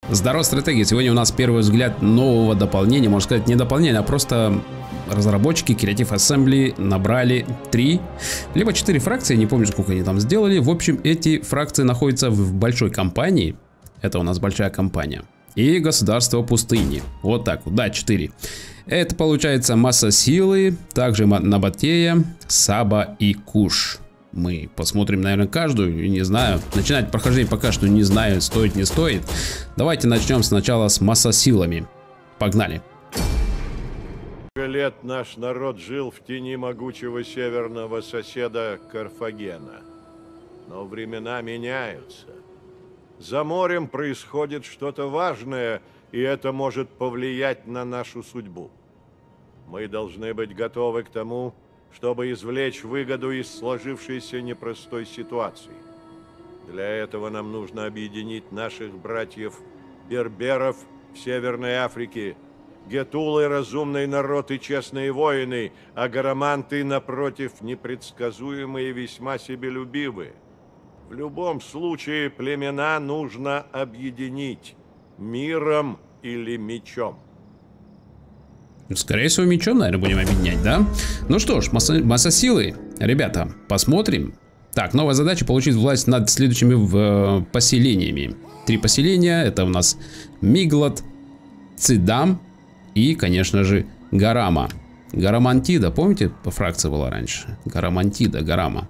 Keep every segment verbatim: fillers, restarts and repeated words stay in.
Здорово, стратегия! Сегодня у нас первый взгляд нового дополнения, можно сказать, не дополнение, а просто разработчики Creative Assembly набрали три, либо четыре фракции, не помню, сколько они там сделали. В общем, эти фракции находятся в большой компании, это у нас большая компания, и государство пустыни. Вот так вот, да, четыре. Это получается масса силы, также Набатея, Саба и Куш. Мы посмотрим, наверное, каждую, не знаю. Начинать прохождение пока что не знаю, стоит, не стоит. Давайте начнем сначала с массосилами. Погнали. Лет наш народ жил в тени могучего северного соседа Карфагена. Но времена меняются. За морем происходит что-то важное, и это может повлиять на нашу судьбу. Мы должны быть готовы к тому, чтобы извлечь выгоду из сложившейся непростой ситуации. Для этого нам нужно объединить наших братьев-берберов в Северной Африке, гетулы — разумный народ и честные воины, а гараманты, напротив, непредсказуемые и весьма себелюбивые. В любом случае племена нужно объединить миром или мечом. Скорее всего, мечом, наверное, будем объединять, да? Ну что ж, масса, масса силы. Ребята, посмотрим. Так, новая задача — получить власть над следующими в, э, поселениями. Три поселения. Это у нас Миглот, Цидам и, конечно же, Гарама. Гарамантида, помните, по фракции была раньше? Гарамантида, Гарама.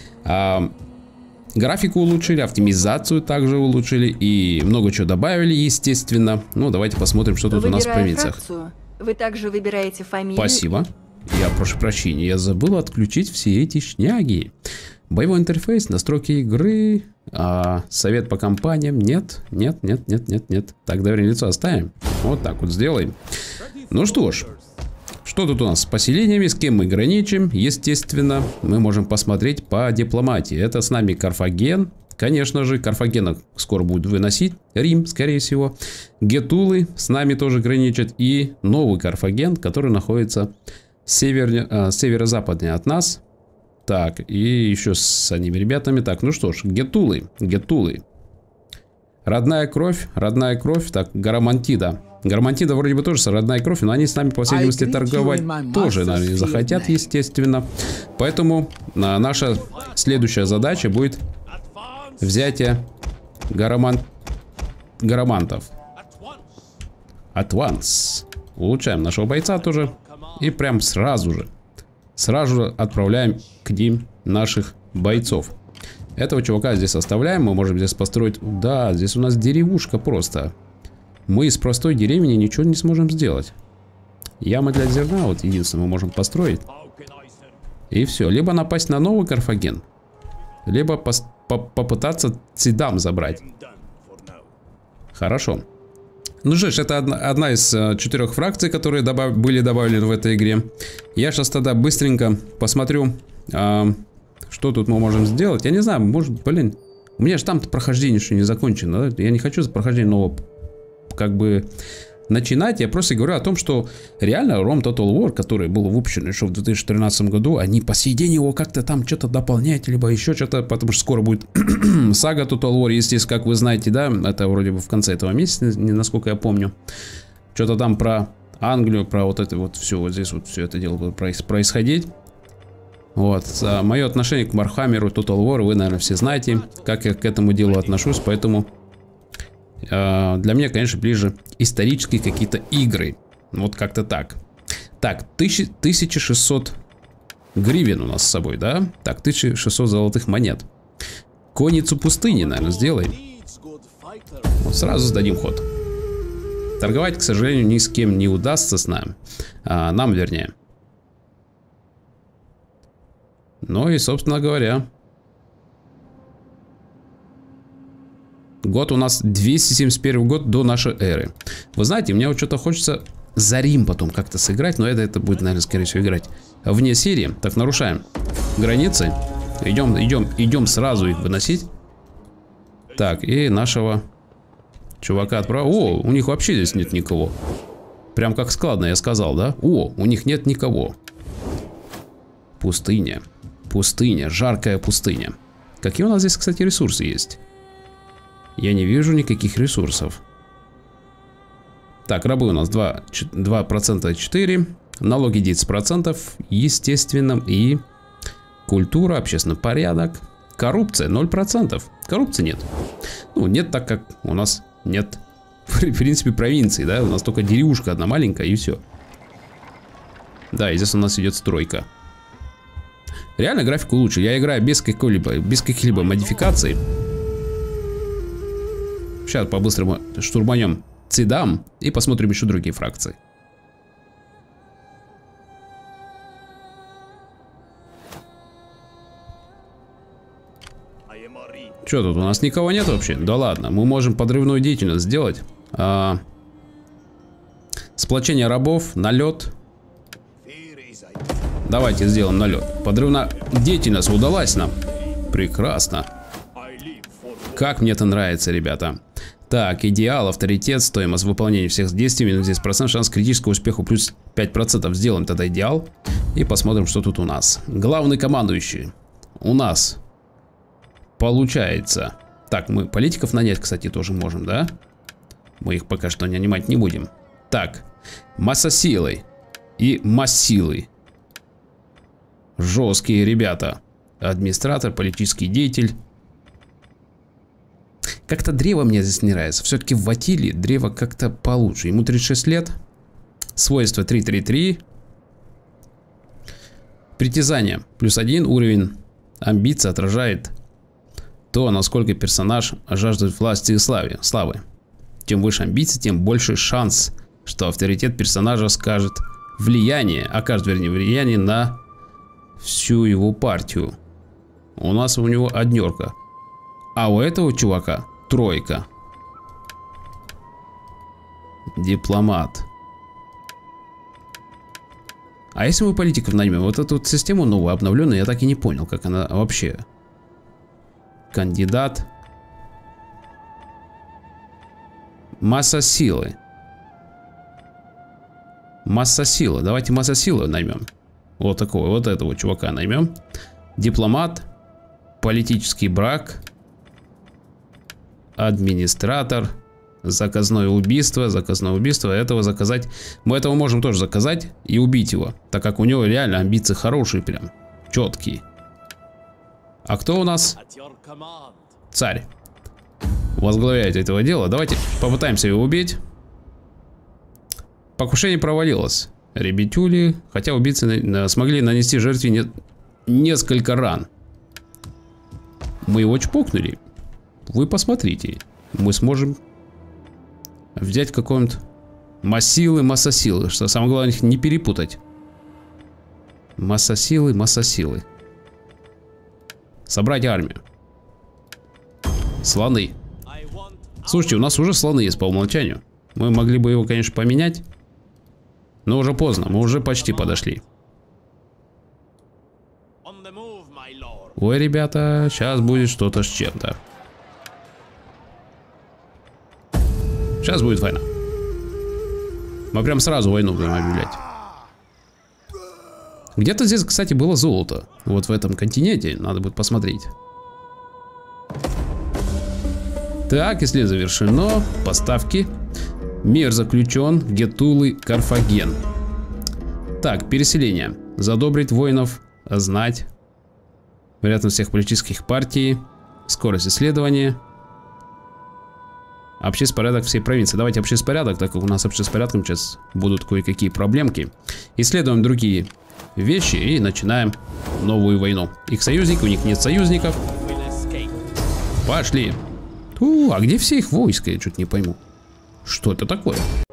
А, графику улучшили, оптимизацию также улучшили и много чего добавили, естественно. Ну, давайте посмотрим, что тут Выбирая у нас в провинциях. Фракцию, вы также выбираете фамилию. Спасибо. Я прошу прощения, я забыл отключить все эти шняги. Боевой интерфейс, настройки игры, а, совет по компаниям. Нет, нет, нет, нет, нет, нет. Так, доверие лицо оставим. Вот так вот сделаем. Ну что ж, что тут у нас с поселениями, с кем мы граничим? Естественно, мы можем посмотреть по дипломатии. Это с нами Карфаген. Конечно же, Карфагена скоро будет выносить. Рим, скорее всего. Гетулы с нами тоже граничат. И новый Карфаген, который находится север, э, северо-западнее от нас. Так, и еще с одними ребятами. Так, ну что ж, Гетулы. Гетулы. Родная кровь, родная кровь. Так, Гарамантида. Гарамантида вроде бы тоже родная кровь, но они с нами, по всей видимости, торговать тоже, наверное, не захотят, естественно. Поэтому а, наша следующая задача будет взятие гараман... гарамантов. Адванс. Улучшаем нашего бойца тоже. И прям сразу же, сразу же отправляем к ним наших бойцов. Этого чувака здесь оставляем. Мы можем здесь построить... Да, здесь у нас деревушка просто. Мы из простой деревни ничего не сможем сделать. Яма для зерна, вот единственное, мы можем построить. И все. Либо напасть на новый Карфаген, либо пос по попытаться Цидам забрать. Хорошо. Ну что ж, это одна, одна из uh, четырех фракций, которые добав были добавлены в этой игре. Я сейчас тогда быстренько посмотрю, uh, что тут мы можем сделать. Я не знаю, может, блин, у меня же там-то прохождение еще не закончено. Да? Я не хочу за прохождение нового как бы начинать. Я просто говорю о том, что реально Rome Total War, который был выпущен еще в две тысячи тринадцатом году, они по сей день его как-то там что-то дополняют, либо еще что-то, потому что скоро будет сага Total War, естественно, как вы знаете, да, это вроде бы в конце этого месяца, насколько я помню. Что-то там про Англию, про вот это вот все, вот здесь вот все это дело будет происходить. Вот, а мое отношение к Warhammer Total War вы, наверное, все знаете, как я к этому делу отношусь, поэтому... Для меня, конечно, ближе исторические какие-то игры. Вот как-то так. Так, тысяча шестьсот гривен у нас с собой, да? Так, тысяча шестьсот золотых монет. Конницу пустыни, наверное, сделаем. Вот сразу сдадим ход. Торговать, к сожалению, ни с кем не удастся с нами. А, нам, вернее. Ну и, собственно говоря... Год у нас двести семьдесят первый год до нашей эры. Вы знаете, мне вот что-то хочется за Рим потом как-то сыграть. Но это, это будет, наверное, скорее всего играть вне Сирии. Так, нарушаем границы. Идем, идем, идем сразу их выносить. Так, и нашего чувака отправил. О, у них вообще здесь нет никого. Прям как складно я сказал, да? О, у них нет никого. Пустыня. Пустыня, жаркая пустыня. Какие у нас здесь, кстати, ресурсы есть? Я не вижу никаких ресурсов. Так, рабы у нас два процента четыре. Налоги десять процентов. Естественно. И культура, общественный порядок. Коррупция ноль процентов. Коррупции нет. Ну, нет, так как у нас нет, в принципе, провинции, да? У нас только деревушка одна маленькая и все. Да, и здесь у нас идет стройка. Реально графику лучше. Я играю без какой-либо, без каких-либо модификаций. Сейчас по-быстрому штурманем Цидам и посмотрим еще другие фракции. Что тут, у нас никого нет вообще? Да ладно, мы можем подрывную деятельность сделать. А, сплочение рабов, налет. Давайте сделаем налет. Подрывная деятельность удалась нам. Прекрасно. Как мне это нравится, ребята. Так, идеал, авторитет, стоимость выполнения всех действий, минус десять процентов, шанс критического успеха плюс пять процентов. Сделаем тогда идеал. И посмотрим, что тут у нас. Главный командующий. У нас получается. Так, мы политиков нанять, кстати, тоже можем, да? Мы их пока что нанимать не будем. Так, масса силы и масс силы. Жесткие ребята. Администратор, политический деятель. Как-то древо мне здесь не нравится. Все-таки в Ватиле древо как-то получше. Ему тридцать шесть лет. Свойства три три три. Притязание. Плюс один уровень. Амбиция отражает то, насколько персонаж жаждет власти и славы. славы. Чем выше амбиции, тем больше шанс, что авторитет персонажа скажет влияние, окажет, вернее, влияние на всю его партию. У нас у него однерка. А у этого чувака тройка. Дипломат. А если мы политиков наймем? Вот эту вот систему новую, обновленную, я так и не понял, как она вообще. Кандидат. Масса силы. Масса силы. Давайте масса силы наймем. Вот такого, вот этого чувака наймем. Дипломат. Политический брак. Администратор. Заказное убийство. Заказное убийство. Этого заказать. Мы этого можем тоже заказать и убить его. Так как у него реально амбиции хорошие прям. Четкие. А кто у нас? Царь. Возглавляет этого дела. Давайте попытаемся его убить. Покушение провалилось. Ребятюли. Хотя убийцы смогли нанести жертве не... несколько ран. Мы его чпокнули. Вы посмотрите. Мы сможем взять какой-нибудь массилы, масса силы. Что самое главное, их не перепутать. Масса силы, масса силы. Собрать армию. Слоны. Слушайте, у нас уже слоны есть по умолчанию. Мы могли бы его, конечно, поменять. Но уже поздно, мы уже почти подошли. Ой, ребята, сейчас будет что-то с чем-то. Сейчас будет война. Мы прям сразу войну будем объявлять. Где-то здесь, кстати, было золото. Вот в этом континенте. Надо будет посмотреть. Так, если завершено. Поставки. Мир заключен. Гетулы, Карфаген. Так, переселение. Задобрить воинов. Знать. Вероятность всех политических партий. Скорость исследования. Общественный порядок всей провинции. Давайте общественный порядок, так как у нас общественным порядком сейчас будут кое-какие проблемки. Исследуем другие вещи и начинаем новую войну. Их союзники, у них нет союзников. Пошли. У, а где все их войска? Я что-то не пойму. Что это такое?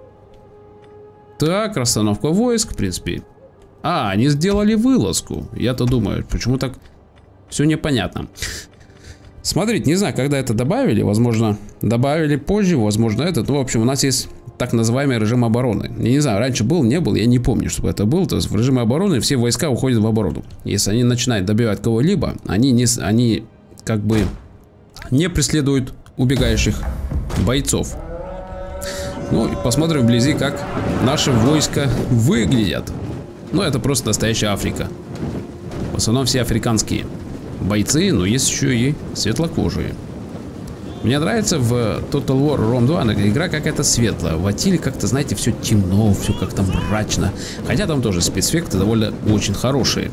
Так, расстановка войск, в принципе. А, они сделали вылазку. Я-то думаю, почему так все непонятно. Смотрите, не знаю, когда это добавили. Возможно, добавили позже, возможно, этот. Ну, в общем, у нас есть так называемый режим обороны. Я не знаю, раньше был, не был, я не помню, чтобы это был. То есть в режиме обороны все войска уходят в оборону. Если они начинают добивать кого-либо, они, не, они как бы не преследуют убегающих бойцов. Ну, и посмотрим вблизи, как наши войска выглядят. Ну, это просто настоящая Африка. В основном все африканские бойцы, но есть еще и светлокожие. Мне нравится в Total War Rome два игра какая-то светлая. В Атиле как-то, знаете, все темно, все как-то мрачно. Хотя там тоже спецэффекты довольно очень хорошие.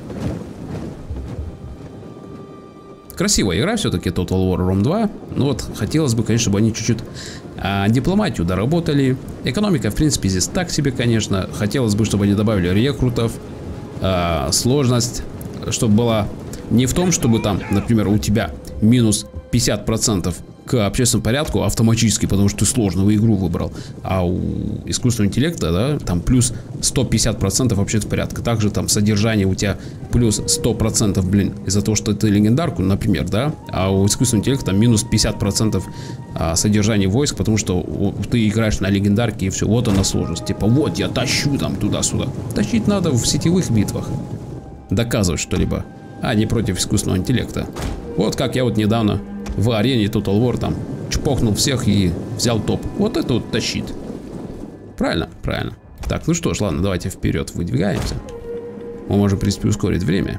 Красивая игра все-таки Total War Rome два. Но вот хотелось бы, конечно, чтобы они чуть-чуть а, дипломатию доработали. Экономика, в принципе, здесь так себе, конечно. Хотелось бы, чтобы они добавили рекрутов. А, сложность, чтобы была не в том, чтобы там, например, у тебя минус пятьдесят процентов к общественному порядку автоматически, потому что ты сложную игру выбрал, а у искусственного интеллекта, да, там плюс сто пятьдесят процентов общественного порядка. Также там содержание у тебя плюс сто процентов, блин, из-за того, что ты легендарку, например, да, а у искусственного интеллекта там минус пятьдесят процентов а, содержания войск, потому что у, ты играешь на легендарке и все, вот она сложность. Типа, вот я тащу там туда-сюда. Тащить надо в сетевых битвах. Доказывать что-либо, а не против искусственного интеллекта. Вот как я вот недавно в арене Total War там чпокнул всех и взял топ. Вот это вот тащит. Правильно? Правильно. Так, ну что ж, ладно, давайте вперед выдвигаемся. Мы можем, в принципе, ускорить время.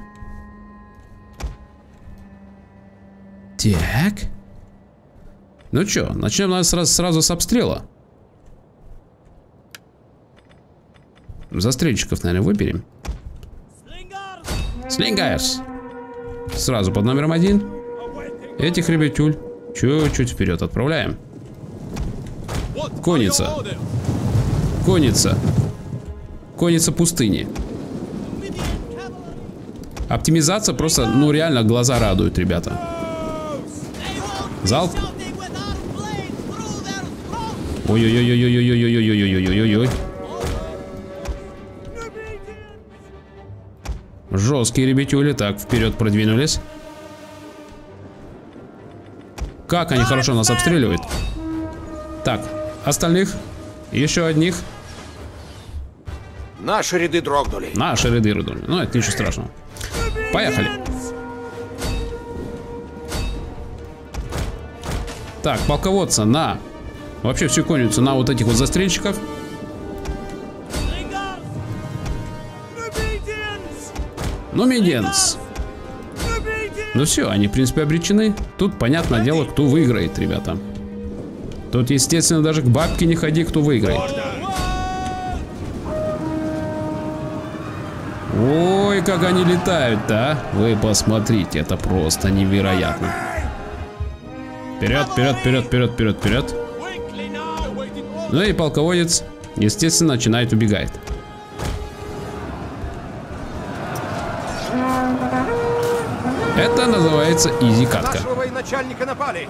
Так. Ну что, начнем наверное, сразу, сразу с обстрела. Застрельщиков, наверное, выберем. Слингарс. Сразу под номером один. Этих ребятюль чуть-чуть вперед отправляем. Конница. Конница. Конница пустыни. Оптимизация просто, ну реально глаза радует, ребята. Залп. Ой-ой-ой-ой-ой-ой-ой-ой-ой-ой-ой-ой-ой-ой-ой. Жесткие ребятюли. Так, вперед продвинулись. Как они хорошо нас обстреливают. Так, остальных. Еще одних. Наши ряды дрогнули. Наши ряды дрогнули. Ну, это ничего страшного. Поехали. Так, полководца на... Вообще всю конницу на вот этих вот застрельщиков. Нумидиенс. Ну все, они в принципе обречены. Тут понятное дело, кто выиграет, ребята. Тут, естественно, даже к бабке не ходи, кто выиграет. Ой, как они летают-то, а? Вы посмотрите, это просто невероятно. Вперед, вперед, вперед, вперед, вперед, вперед. Ну и полководец, естественно, начинает убегать. Это называется изи-катка. Нашего военачальника напали.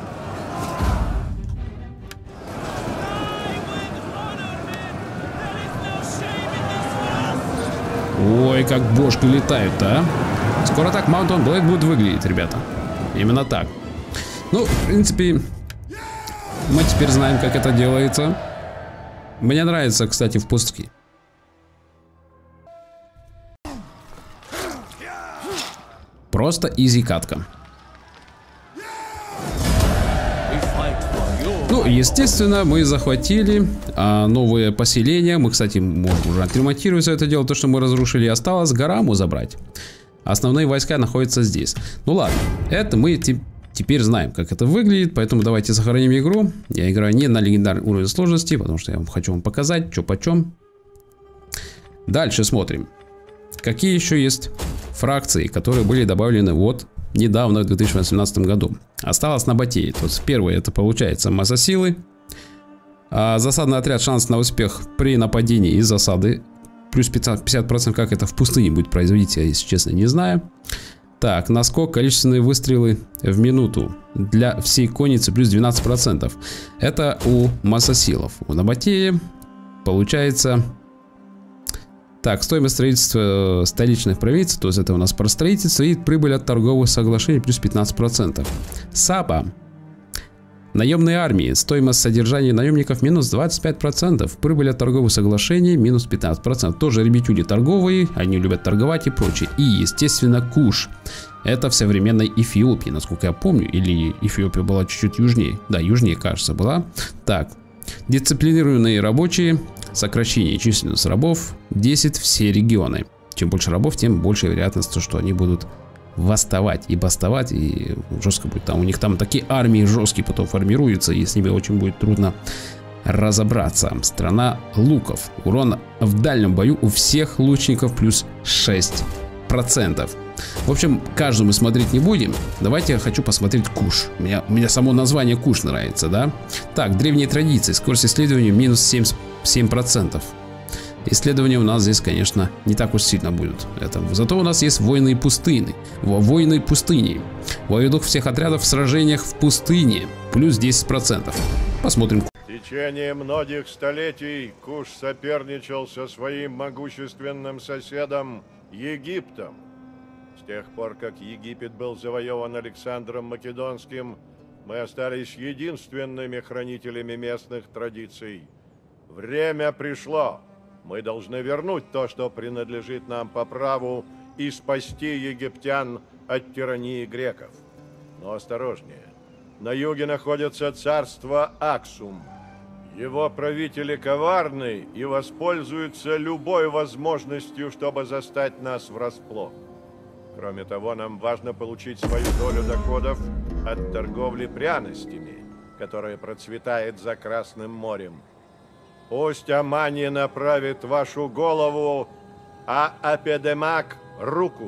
Ой, как бошки летают-то, а? Скоро так Mountain Blade будет выглядеть, ребята. Именно так. Ну, в принципе, мы теперь знаем, как это делается. Мне нравится, кстати, в пустке. Просто изи-катка. Ну, естественно, мы захватили а, новые поселения. Мы, кстати, можем уже отремонтировать все это дело. То, что мы разрушили, осталось Гараму забрать. Основные войска находятся здесь. Ну ладно, это мы те теперь знаем, как это выглядит. Поэтому давайте сохраним игру. Я играю не на легендарный уровень сложности, потому что я вам хочу вам показать, что почем. Дальше смотрим. Какие еще есть фракции, которые были добавлены вот недавно, в две тысячи восемнадцатом году. Осталось на Батее. То есть первый это получается масса силы. А засадный отряд, шанс на успех при нападении из засады. Плюс пятьдесят процентов, как это в пустыне будет производить, я, если честно, не знаю. Так, наскок, количественные выстрелы в минуту. Для всей конницы плюс двенадцать процентов. Это у массосилов. У Набатеи получается... Так, стоимость строительства столичных провинций, то есть это у нас про строительство, и прибыль от торговых соглашений плюс пятнадцать процентов. Саба. Наемные армии. Стоимость содержания наемников минус двадцать пять процентов. Прибыль от торговых соглашений минус пятнадцать процентов. Тоже ребятюли торговые, они любят торговать и прочее. И, естественно, Куш. Это в современной Эфиопии, насколько я помню. Или Эфиопия была чуть-чуть южнее. Да, южнее, кажется, была. Так. Дисциплинированные рабочие. Сокращение численности рабов десять все регионы. Чем больше рабов, тем больше вероятность, что они будут восставать и бастовать, и жестко будет. Там у них там такие армии жесткие потом формируются, и с ними очень будет трудно разобраться. Страна луков. Урон в дальнем бою у всех лучников плюс шесть процентов. В общем, каждую мы смотреть не будем. Давайте я хочу посмотреть Куш. Меня, меня само название Куш нравится, да? Так, древние традиции. Скорость исследования минус семь процентов. Исследования у нас здесь, конечно, не так уж сильно будут. Это. Зато у нас есть войны и пустыни. Войны и пустыни. Воевой дух всех отрядов в сражениях в пустыне. Плюс десять процентов. Посмотрим. В течение многих столетий Куш соперничал со своим могущественным соседом Египтом. С тех пор, как Египет был завоеван Александром Македонским, мы остались единственными хранителями местных традиций. Время пришло. Мы должны вернуть то, что принадлежит нам по праву, и спасти египтян от тирании греков. Но осторожнее. На юге находится царство Аксум. Его правители коварны и воспользуются любой возможностью, чтобы застать нас врасплох. Кроме того, нам важно получить свою долю доходов от торговли пряностями, которая процветает за Красным морем. Пусть Амани направит вашу голову, а Апедемак — руку.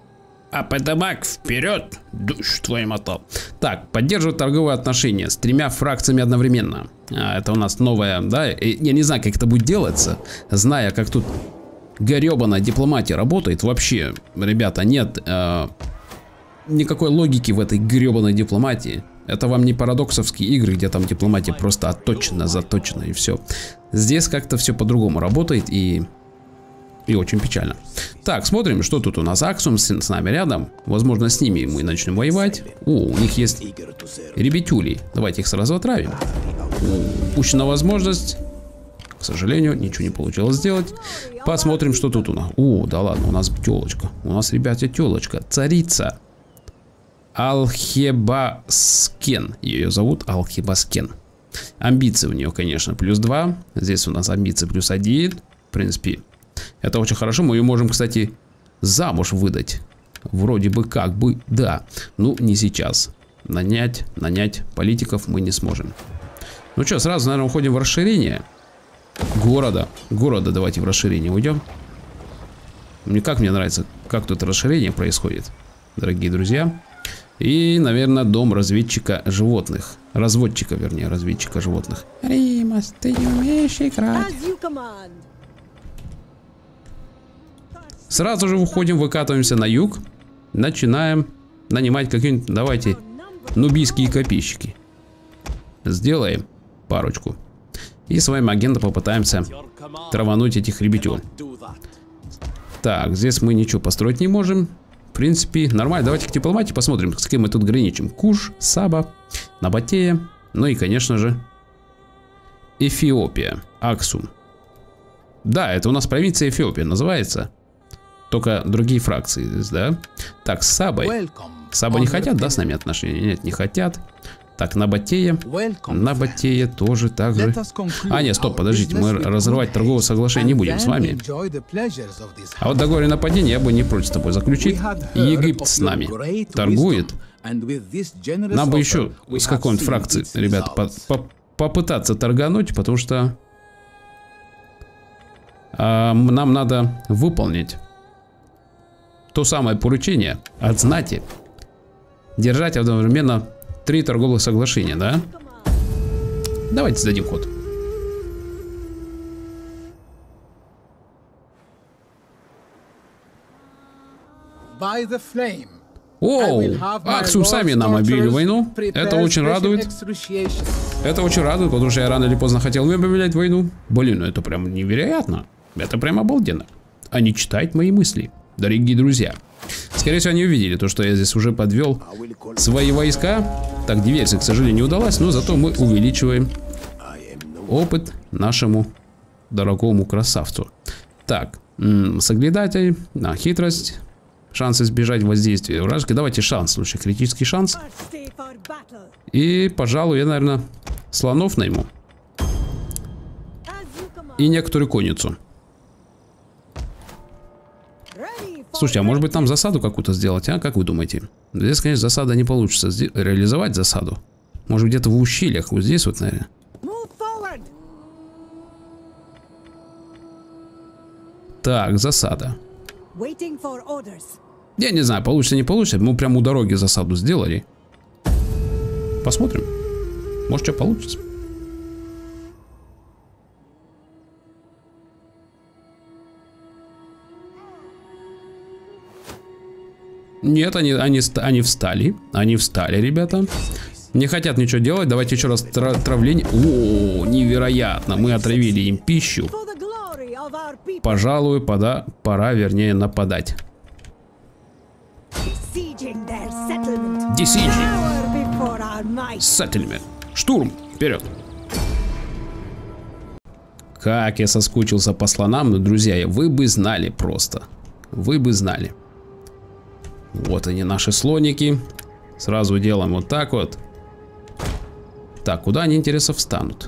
Апедемак вперед, душ твой мотал. Так, поддерживать торговые отношения с тремя фракциями одновременно. А, это у нас новая, да? Я не знаю, как это будет делаться, зная, как тут гребаная дипломатия работает. Вообще, ребята, нет э, никакой логики в этой гребаной дипломатии. Это вам не парадоксовские игры, где там дипломатия просто отточена, заточена и все. Здесь как-то все по-другому работает и, и очень печально. Так, смотрим, что тут у нас. Аксум с, с нами рядом. Возможно, с ними мы начнем воевать. О, у них есть ребятюли. Давайте их сразу отравим. Упущена возможность. К сожалению, ничего не получилось сделать. Посмотрим, что тут у нас. О, да ладно, у нас телочка. У нас, ребята, телочка. Царица. Алхебаскен. Ее зовут Алхебаскен. Амбиции у нее, конечно, плюс два. Здесь у нас амбиции плюс один. В принципе, это очень хорошо. Мы ее можем, кстати, замуж выдать. Вроде бы как бы, да. Ну, не сейчас. Нанять, нанять политиков мы не сможем. Ну что, сразу, наверное, уходим в расширение города. Города давайте в расширение уйдем. Мне как мне нравится, как тут расширение происходит, дорогие друзья. И, наверное, дом разведчика животных. Разводчика, вернее, разведчика животных. Римас, ты не умеешь играть. Сразу же уходим, выкатываемся на юг. Начинаем нанимать какие-нибудь, давайте, нубийские копейщики. Сделаем парочку. И с вами агента попытаемся травануть этих ребятен. Так, здесь мы ничего построить не можем. В принципе, нормально. Давайте к дипломатии посмотрим, с кем мы тут граничим. Куш, Саба, Набатея. Ну и, конечно же, Эфиопия. Аксум. Да, это у нас провинция Эфиопия называется. Только другие фракции здесь, да? Так, с Сабой. Саба не хотят, да, с нами отношения? Нет, не хотят. Так, Набатея. Набатея тоже так же. А, нет, стоп, подождите. Мы разрывать торговое соглашение не будем с вами. А вот договор о нападении я бы не против с тобой заключить. Египет с нами торгует. Нам бы еще с какой-нибудь фракции, ребята, по по попытаться торгануть, потому что а, нам надо выполнить то самое поручение от знати. Держать одновременно три торговых соглашения, да? Давайте сдадим ход. Оу, Аксум сами нам объявили войну. Это очень радует. Это очень радует, потому что я рано или поздно хотел им объявлять войну. Блин, ну это прям невероятно. Это прям обалденно. Они читают мои мысли, дорогие друзья. Скорее всего, они увидели то, что я здесь уже подвел свои войска. Так, диверсия, к сожалению, не удалась, но зато мы увеличиваем опыт нашему дорогому красавцу. Так, соглядатель, а, хитрость, шанс избежать воздействия вражеских. Давайте шанс, слушай, критический шанс. И, пожалуй, я, наверное, слонов найму. И некоторую конницу. Слушайте, а может быть там засаду какую-то сделать, а? Как вы думаете? Здесь, конечно, засада не получится реализовать засаду. Может где-то в ущельях, вот здесь вот, наверное. Так, засада. Я не знаю, получится, не получится. Мы прямо у дороги засаду сделали. Посмотрим. Может, что получится. Нет, они, они, они встали. Они встали, ребята. Не хотят ничего делать. Давайте еще раз травление. О, невероятно. Мы отравили им пищу. Пожалуй, пода, пора, вернее, нападать. Settlement. Штурм. Вперед. Как я соскучился по слонам. Ну, друзья, вы бы знали просто. Вы бы знали. Вот они, наши слоники. Сразу делаем вот так вот. Так, куда они, интересно, встанут?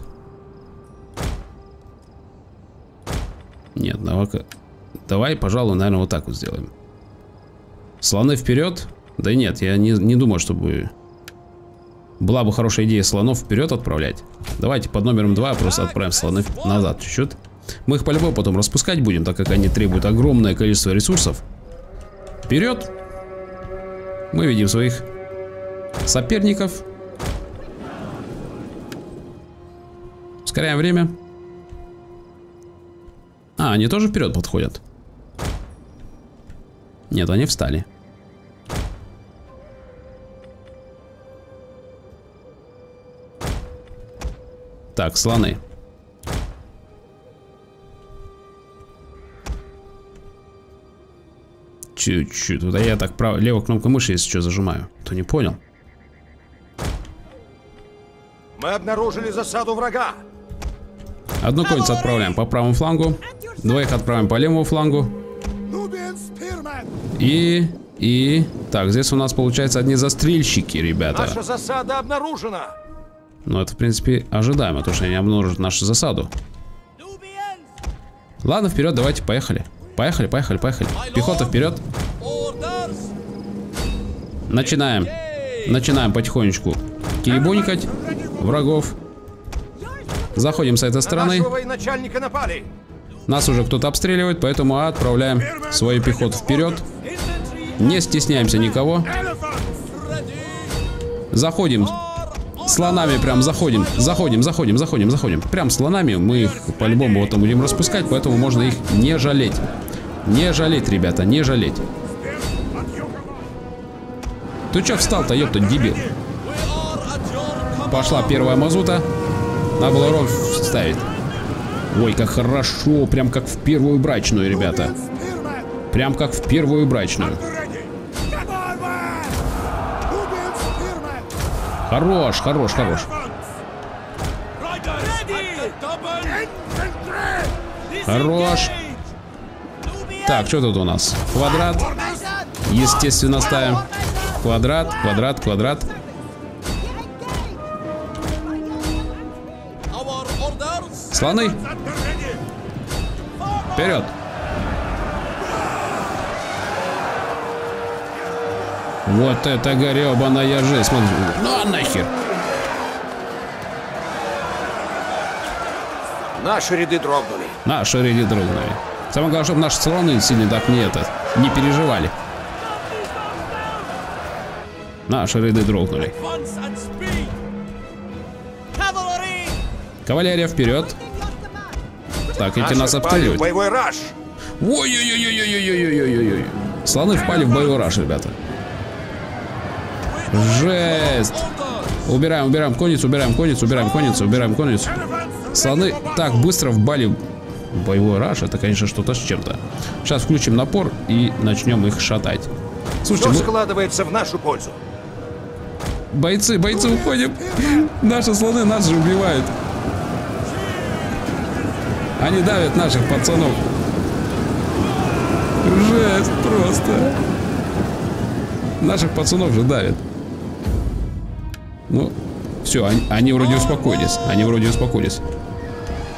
Нет, давай-ка. Давай, пожалуй, наверное, вот так вот сделаем. Слоны вперед? Да нет, я не, не думаю, чтобы... Была бы хорошая идея слонов вперед отправлять. Давайте под номером два просто отправим слоны назад чуть-чуть. Мы их по-любому потом распускать будем, так как они требуют огромное количество ресурсов. Вперед! Мы видим своих соперников. Ускоряем время. А, они тоже вперед подходят. Нет, они встали. Так, слоны. Чуть-чуть. Вот я так прав... левую кнопку мыши, если что, зажимаю. То не понял. Мы обнаружили засаду врага. Одну конницу отправляем по правому флангу. Двоих отправим по левому флангу. И... И... Так, здесь у нас, получается, одни застрельщики, ребята. Наша засада обнаружена. Ну, это, в принципе, ожидаемо, то, что они обнаружат нашу засаду. Ладно, вперед, давайте, поехали. Поехали, поехали, поехали. Пехота вперед. Начинаем. Начинаем потихонечку кирибуникать врагов. Заходим с этой стороны. Нас уже кто-то обстреливает, поэтому отправляем свою пехоту вперед. Не стесняемся никого. Заходим. Слонами прям заходим. Заходим, заходим, заходим, заходим. Прям слонами мы их по-любому вот будем распускать, поэтому можно их не жалеть. Не жалеть, ребята, не жалеть. Ты чё встал-то, ёпта, дебил? Пошла первая мазута. Надо было ров ставить. Ой, как хорошо. Прям как в первую брачную, ребята. Прям как в первую брачную. Хорош, хорош, хорош. Хорош. Так, что тут у нас? Квадрат. Естественно, ставим. Квадрат, квадрат, квадрат. Слоны. Вперед. Вот это гребаная жесть. Смотри. Ну нахер. Наши ряды дрогнули. Наши ряды дрогнули. Самое главное, чтобы наши слоны сильно так не это, не переживали. Наши ряды дрогнули. Кавалерия вперед. Так, эти нас обстреливают. Боевой раш. Ой-ой-ой-ой-ой-ой-ой-ой-ой-ой. Слоны впали в боевой раш, ребята. Жесть. Убираем, убираем конницу, убираем конницу, убираем конницу, убираем конницу. Слоны так быстро впали в боевой раш. Это, конечно, что-то с чем-то. Сейчас включим напор и начнем их шатать. Слушайте, все мы... складывается в нашу пользу. Бойцы, бойцы, уходим. Наши слоны нас же убивают. Они давят наших пацанов. Жесть просто. Наших пацанов же давят. Ну, все, они, они вроде успокоились. Они вроде успокоились.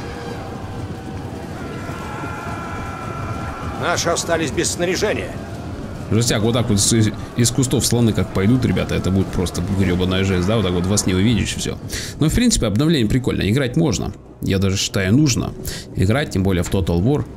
Наши остались без снаряжения. Жестяк, вот так вот из, из кустов слоны как пойдут, ребята, это будет просто гребаная жесть, да, вот так вот вас не увидишь, все. Но, в принципе, обновление прикольно, играть можно. Я даже считаю, нужно играть, тем более в Total War.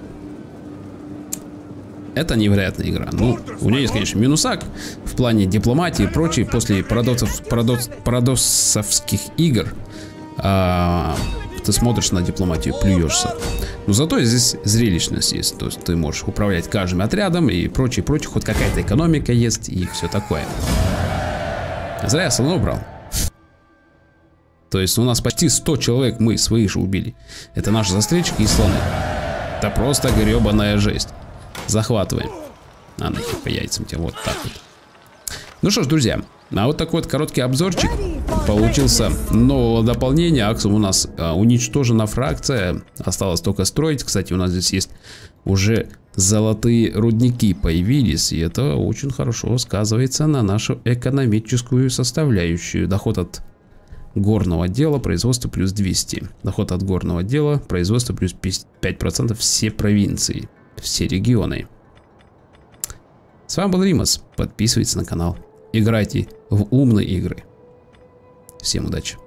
Это невероятная игра. Ну, у нее есть, конечно, минусак в плане дипломатии и прочее. После парадоксов, парадокс, парадоксовских игр а, ты смотришь на дипломатию, плюешься. Но зато здесь зрелищность есть. То есть ты можешь управлять каждым отрядом и прочее, прочее. Хоть какая-то экономика есть и все такое. Зря я слона убрал. То есть у нас почти сто человек мы своих же убили. Это наши застрельщики и слоны. Это просто гребаная жесть. Захватываем. А нахер по яйцам тебе, вот так вот. Ну что ж, друзья, а вот такой вот короткий обзорчик получился нового дополнения. Аксум у нас а, уничтожена фракция. Осталось только строить. Кстати, у нас здесь есть уже золотые рудники появились. И это очень хорошо сказывается на нашу экономическую составляющую. Доход от горного дела, производство плюс двести. Доход от горного дела, производство плюс пять процентов все провинции. Все регионы. С вами был Римас. Подписывайтесь на канал. Играйте в умные игры. Всем удачи.